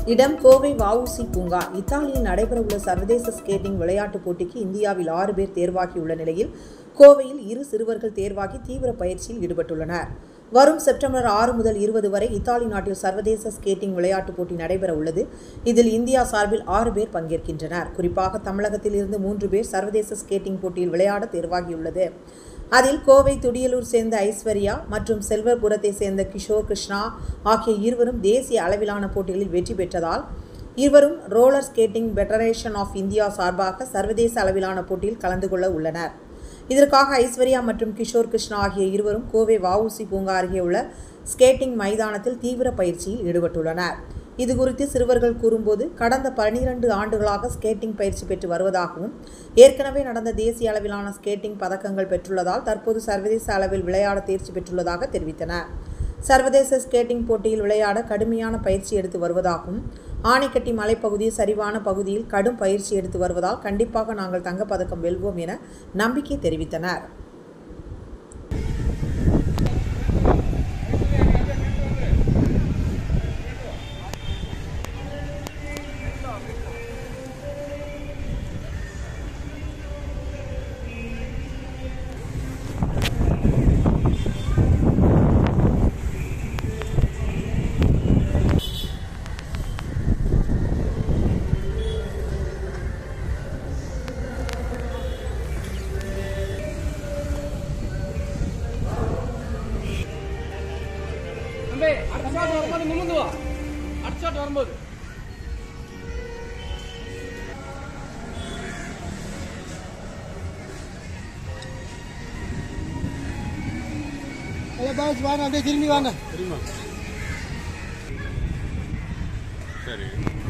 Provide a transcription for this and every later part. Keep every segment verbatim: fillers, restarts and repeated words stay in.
இடம் கோவை வஉசி பூங்கா. இத்தாலியில் நடைபெறவுள்ள சர்வதேச ஸ்கேட்டிங் விளையாட்டுப் போட்டிக்கு இந்தியாவில் ஆறு பேர் தேர்வாகியுள்ள நிலையில் கோவையில் இரு சிறுவர்கள் தேர்வாகி தீவிர பயிற்சியில் ஈடுபட்டுள்ளனர். வரும் செப்டம்பர் ஆறு முதல் இருபது வரை இத்தாலி நாட்டில் சர்வதேச ஸ்கேட்டிங் விளையாட்டுப் போட்டி நடைபெற உள்ளது. இதில் இந்தியா சார்பில் ஆறு பேர் பங்கேற்கின்றனர். குறிப்பாக தமிழகத்தில் இருந்து மூன்று பேர் சர்வதேச ஸ்கேட்டிங் போட்டியில் விளையாட தேர்வாகியுள்ளது. அதில் கோவை துடியலூர் சேர்ந்த ஐஸ்வர்யா மற்றும் செல்வபுரத்தை சேர்ந்த கிஷோர் கிருஷ்ணா ஆகிய இருவரும் தேசிய அளவிலான போட்டிகளில் வெற்றி பெற்றதால் இருவரும் roller skating federation of India சார்பாக சர்வதேச அளவிலான போட்டியில் கலந்து கொள்ள உள்ளனர். இதற்காக ஐஸ்வர்யா மற்றும் கிஷோர் கிருஷ்ணா ஆகிய இருவரும் கோவை வஉசி பூங்கா அருகே உள்ள ஸ்கேட்டிங் மைதானத்தில் தீவிர பயிற்சியில் ஈடுபட்டுள்ளனர். இதுகுறித்து சிறுவர்கள் கூறும்போது, கடந்த பனிரண்டு ஆண்டுகளாக ஸ்கேட்டிங் பயிற்சி பெற்று வருவதாகவும், ஏற்கனவே நடந்த தேசிய அளவிலான ஸ்கேட்டிங் பதக்கங்கள் பெற்றுள்ளதால் தற்போது சர்வதேச அளவில் விளையாட தேர்ச்சி பெற்றுள்ளதாக தெரிவித்தனர். சர்வதேச ஸ்கேட்டிங் போட்டியில் விளையாட கடுமையான பயிற்சி எடுத்து வருவதாகவும், ஆனைக்கட்டி மலைப்பகுதி சரிவான பகுதியில் கடும் பயிற்சி எடுத்து வருவதால் கண்டிப்பாக நாங்கள் தங்கப்பதக்கம் வெல்வோம் என நம்பிக்கை தெரிவித்தனர். அடுத்த ஷாட் வரும்போது நிமிர்ந்து வா. அடுத்த ஷாட் வரும்போது பாஸ் வாங்க, அப்படியே திரும்பி வாங்க. தெரியுமா? சரி.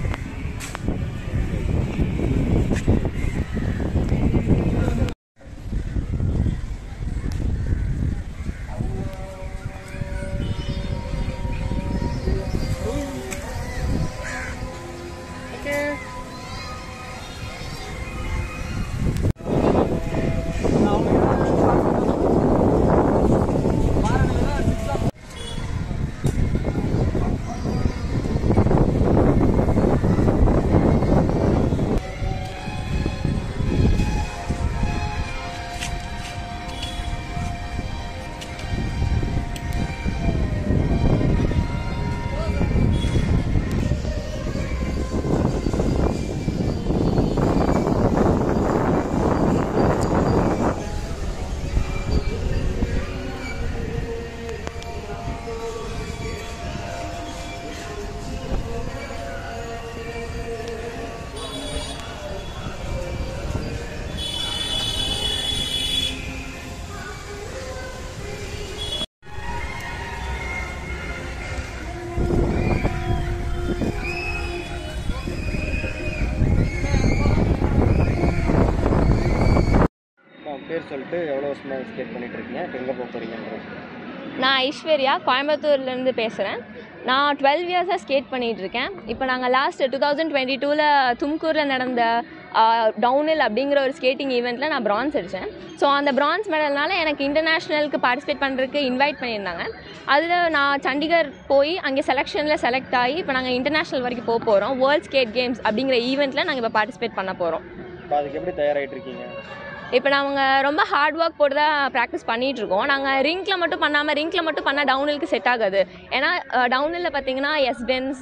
பேர் சொல்லிட்டு எவ்வளோ வருஷமாக ஸ்கேட் பண்ணிட்டு இருக்கீங்க, எங்கே போக போகிறீங்கன்றது? நான் ஐஸ்வர்யா, கோயம்புத்தூர்லேருந்து பேசுகிறேன். நான் டுவெல் இயர்ஸாக ஸ்கேட் பண்ணிகிட்ருக்கேன். இப்போ நாங்கள் லாஸ்ட் டூ தௌசண்ட் டுவெண்ட்டி டூவில் தும்கூரில் நடந்த டவுன்ஹில் அப்படிங்கிற ஒரு ஸ்கேட்டிங் ஈவெண்ட்டில் நான் பிரான்ஸ் அடித்தேன். ஸோ அந்த பிரான்ஸ் மெடல்னால எனக்கு இன்டர்நேஷ்னலுக்கு பார்ட்டிசிபேட் பண்ணுறதுக்கு இன்வைட் பண்ணியிருந்தாங்க. அதில் நான் சண்டிகர் போய் அங்கே செலெக்ஷனில் செலக்ட் ஆகி இப்போ நாங்கள் இன்டர்நேஷ்னல் வரைக்கும் போக போகிறோம். வேர்ல்ட் ஸ்கேட் கேம்ஸ் அப்படிங்கிற ஈவெண்ட்டில் நாங்கள் இப்போ பார்ட்டிசிபேட் பண்ண போகிறோம். இப்போ அதுக்கு எப்படி தயாராகிட்டு இருக்கீங்க? இப்போ நாங்கள் ரொம்ப ஹார்ட் ஒர்க் போட்டு தான் ப்ராக்டிஸ் பண்ணிகிட்ருக்கோம். நாங்கள் ரிங்கில் மட்டும் பண்ணாமல் ரிங்கில் மட்டும் பண்ணால் டவுன்ஹிலுக்கு செட் ஆகாது. ஏன்னா டவுன்ஹில்லில் பார்த்தீங்கன்னா S bends,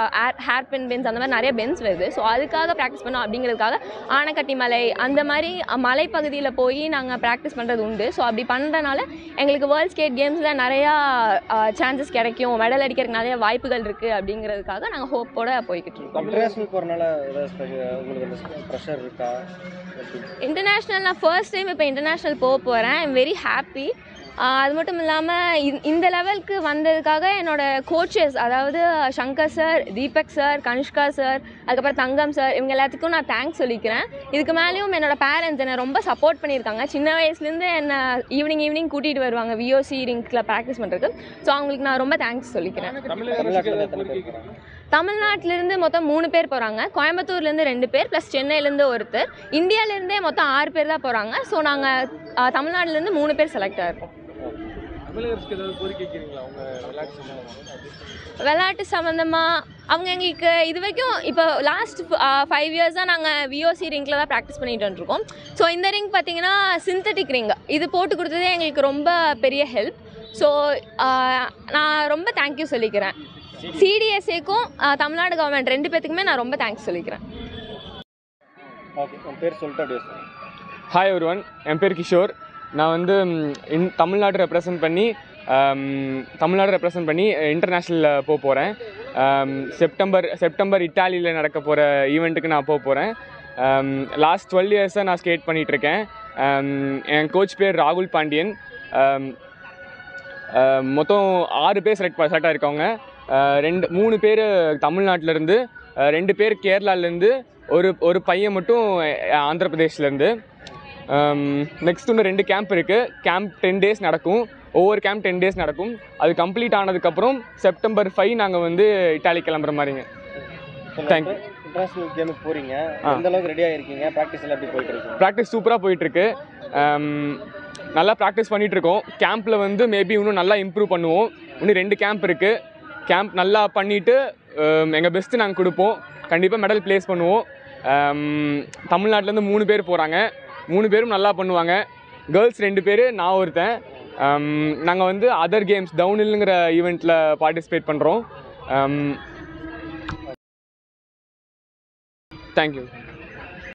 hairpin bends அந்த மாதிரி நிறைய பென்ஸ் வருது. ஸோ அதுக்காக ப்ராக்டிஸ் பண்ணோம். அப்படிங்கிறதுக்காக ஆனைக்கட்டி மலை அந்த மாதிரி மலைப்பகுதியில் போய் நாங்கள் ப்ராக்டிஸ் பண்ணுறது உண்டு. ஸோ அப்படி பண்ணுறதுனால எங்களுக்கு வேர்ல்ட் ஸ்கேட் கேம்ஸில் நிறையா சான்சஸ் கிடைக்கும், மெடல் அடிக்கிறதுக்கு நிறைய வாய்ப்புகள் இருக்குது. அப்படிங்கிறதுக்காக நாங்கள் ஹோப்போடு போய்கிட்டு இருக்கோம். இன்டர்நேஷ்னல் போகிறனால உங்களுக்கு ப்ரெஷர் இருக்கா? இன்டர்நேஷ்னல் நான் ஃபர்ஸ்ட் டைம் இப்போ இன்டர்நேஷ்னல் போக போகிறேன். I'm very happy. அது மட்டும் இல்லாமல் இந்த லெவலுக்கு வந்ததுக்காக என்னோடய கோச்சஸ், அதாவது Shankar sir, Deepak sir, Kanishka sir, அதுக்கப்புறம் தங்கம் சார், இவங்க எல்லாத்துக்கும் நான் தேங்க்ஸ் சொல்லிக்கிறேன். இதுக்கு மேலேயும் என்னோடய பேரண்ட்ஸ் என்னை ரொம்ப சப்போர்ட் பண்ணியிருக்காங்க. சின்ன வயசுலேருந்து என்னை ஈவினிங் ஈவினிங் கூட்டிகிட்டு வருவாங்க விஓசி ரிங்கில் ப்ராக்டிஸ் பண்ணுறதுக்கு. ஸோ அவங்களுக்கு நான் ரொம்ப தேங்க்ஸ் சொல்லிக்கிறேன். தமிழ்நாட்டிலேருந்து மொத்தம் மூணு பேர் போகிறாங்க. கோயம்புத்தூர்லேருந்து ரெண்டு பேர் ப்ளஸ் சென்னையிலேருந்து ஒருத்தர். இந்தியாவிலேருந்தே மொத்தம் ஆறு பேர் தான் போகிறாங்க. ஸோ நாங்கள் தமிழ்நாட்டிலேருந்து மூணு பேர் செலக்ட் ஆகிருக்கோம். தமிழகத்துக்கு ஏதாவது கோரிக்கை வைக்கிறீங்களா அவங்க விளையாட்டு சம்பந்தமாக? விளையாட்டு சம்மந்தமாக அவங்க எங்களுக்கு இது வரைக்கும் இப்போ லாஸ்ட் ஃபைவ் இயர்ஸ் தான் நாங்கள் விஓசி ரிங்கில் தான் ப்ராக்டிஸ் பண்ணிட்டு வந்துருக்கோம். ஸோ இந்த ரிங் பார்த்திங்கன்னா சிந்தட்டிக் ரிங், இது போட்டு கொடுத்ததே எங்களுக்கு ரொம்ப பெரிய ஹெல்ப். ஸோ நான் ரொம்ப தேங்க்யூ சொல்லிக்கிறேன் சிடிஎஸ்ஏக்கும் தமிழ்நாடு கவர்மெண்ட் ரெண்டு பேத்துக்குமே நான் ரொம்ப தேங்க்ஸ் சொல்லிக்கிறேன். ஓகே, உன் பேர் சொல்லிட்டு அப்படியே சொல்லுங்கள். ஹாய் எவ்ரிவன், என் பேர் கிஷோர். நான் வந்து இன் தமிழ்நாடு ரெப்ரசன்ட் பண்ணி தமிழ்நாடு ரெப்ரசன்ட் பண்ணி இன்டர்நேஷ்னலில் போக போகிறேன். செப்டம்பர் செப்டம்பர் இட்டாலியில் நடக்க போகிற ஈவெண்ட்டுக்கு நான் போக போகிறேன். லாஸ்ட் டுவெல் இயர்ஸாக நான் ஸ்கேட் பண்ணிகிட்ருக்கேன். என் கோச் பேர் ராகுல் பாண்டியன். மொத்தம் ஆறு பேர் செலக்ட் செலக்ட் ஆகிருக்கவங்க. ரெண்டு மூணு பேர் தமிழ்நாட்டிலேருந்து, ரெண்டு பேர் கேரளாலேருந்து, ஒரு ஒரு பையன் மட்டும் ஆந்திர பிரதேஷ்லேருந்து. நெக்ஸ்ட் இன்னும் ரெண்டு கேம்ப் இருக்குது. கேம்ப் டென் டேஸ் நடக்கும். ஒவ்வொரு கேம்ப் டென் டேஸ் நடக்கும். அது கம்ப்ளீட் ஆனதுக்கப்புறம் செப்டம்பர் ஃபைவ் நாங்கள் வந்து இட்டாலி கிளம்புற மாதிரிங்க. தேங்க்யூ. இன்டர்நேஷ்னல் கேமுக்கு போகிறீங்க, எந்த அளவுக்கு ரெடி ஆகிருக்கீங்க? ப்ராக்டிஸ் எல்லாம் எப்படி போயிட்டு இருக்கு? ப்ராக்டிஸ் சூப்பராக போயிட்டுருக்கு. நல்லா ப்ராக்டிஸ் பண்ணிகிட்ருக்கோம். கேம்பில் வந்து மேபி இன்னும் நல்லா இம்ப்ரூவ் பண்ணுவோம். இன்னும் ரெண்டு கேம்ப் இருக்குது. கேம்ப் நல்லா பண்ணிவிட்டு எங்கள் பெஸ்ட்டு நாங்கள் கொடுப்போம். கண்டிப்பாக மெடல் ப்ளேஸ் பண்ணுவோம். தமிழ்நாட்டிலேருந்து மூணு பேர் போகிறாங்க. மூணு பேரும் நல்லா பண்ணுவாங்க. கேர்ள்ஸ் ரெண்டு பேர், நான் ஒருத்தன். நாங்கள் வந்து அதர் கேம்ஸ் டவுன்ஹில்ங்கிற ஈவெண்ட்டில் பார்ட்டிசிபேட் பண்ணுறோம். தேங்க்யூ.